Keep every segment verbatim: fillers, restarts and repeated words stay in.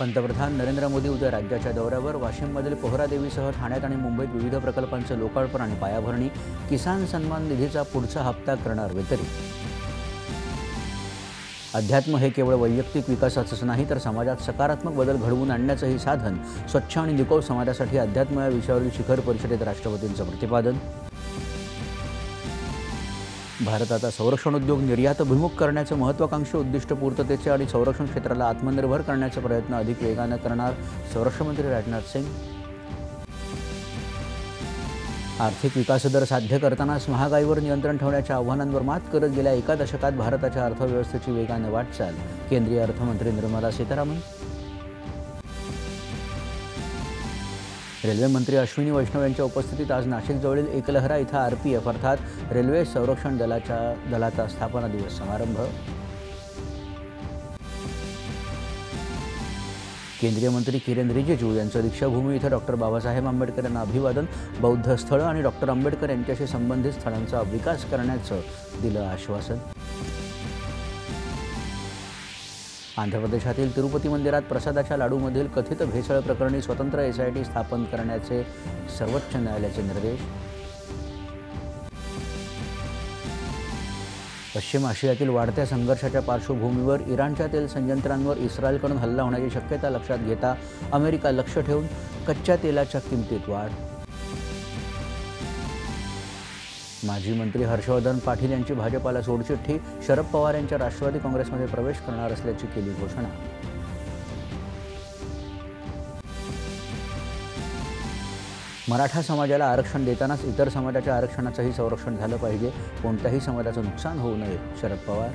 पंतप्रधान नरेंद्र मोदी उद्या राज्याच्या दौऱ्यावर. वाशिममधील पोहरादेवीसह ठाण्यात आणि मुंबईत विविध प्रकल्पांचं लोकार्पण आणि पायाभरणी. किसान सन्मान निधीचा पुढचा हप्ता करणार वितरित. अध्यात्म हे केवळ वैयक्तिक विकासाचंच नाही तर समाजात सकारात्मक बदल घडवून आणण्याचंही साधन. स्वच्छ आणि निकोप समाजासाठी अध्यात्म या विषयावरील शिखर परिषदेत राष्ट्रपतींचं प्रतिपादन. भारताचा संरक्षण उद्योग निर्यातभिमुख करण्याचं महत्त्वाकांक्षी उद्दिष्ट पूर्ततेचे आणि संरक्षण क्षेत्राला आत्मनिर्भर करण्याचे प्रयत्न अधिक वेगानं करणार. संरक्षण मंत्री राजनाथ सिंग. आर्थिक विकासदर साध्य करतानाच महागाईवर नियंत्रण ठेवण्याच्या आव्हानांवर मात करत गेल्या एका दशकात भारताच्या अर्थव्यवस्थेची वेगाने वाटचाल. केंद्रीय अर्थमंत्री निर्मला सीतारामन. रेल्वे मंत्री अश्विनी वैष्णव यांच्या उपस्थितीत आज नाशिकजवळील एकलहरा इथं आर पी एफ अर्थात रेल्वे संरक्षण दलाच्या दलाचा स्थापना दिवस समारंभ. केंद्रीय मंत्री किरेन रिजिजू यांचं दीक्षाभूमी इथं डॉक्टर बाबासाहेब आंबेडकर यांना अभिवादन. बौद्ध स्थळं आणि डॉक्टर आंबेडकर यांच्याशी संबंधित स्थळांचा विकास करण्याचं दिलं आश्वासन. आंध्र प्रदेशातील तिरुपती मंदिरात प्रसादाच्या लाडूमधील कथित भेसळ प्रकरणी स्वतंत्र एस आय टी स्थापन करण्याचे सर्वोच्च न्यायालयाचे निर्देश. पश्चिम आशियातील वाढत्या संघर्षाच्या पार्श्वभूमीवर इराणच्या तेल संयंत्रांवर इस्रायलकडून हल्ला होण्याची शक्यता लक्षात घेता अमेरिका लक्ष ठेवून कच्च्या तेलाच्या किमतीत वाढ. माजी मंत्री हर्षवर्धन पाटील यांची भाजपाला सोडचिठ्ठी. शरद पवार यांच्या राष्ट्रवादी काँग्रेसमध्ये प्रवेश करणार असल्याची केली घोषणा. मराठा समाजाला आरक्षण देतानाच इतर समाजाच्या आरक्षणाचंही संरक्षण झालं पाहिजे. कोणत्याही समाजाचं नुकसान होऊ नये. शरद पवार.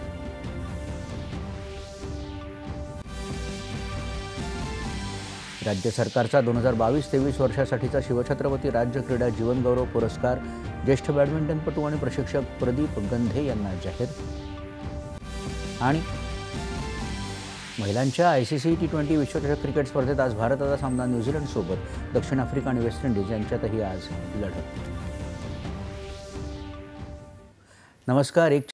राज्य सरकारचा दोन हजार बावीस तेवीस वर्षासाठीचा शिवछत्रपती राज्य क्रीडा जीवनगौरव पुरस्कार ज्येष्ठ बॅडमिंटनपटू आणि प्रशिक्षक प्रदीप गंधे यांना जाहीर. आणि महिलांच्या I C C T twenty विश्वचषक क्रिकेट स्पर्धेत आज भारताचा सामना न्यूझीलंडसोबत. दक्षिण आफ्रिका आणि वेस्ट इंडिज यांच्यातही आज लढत. नमस्कार. एक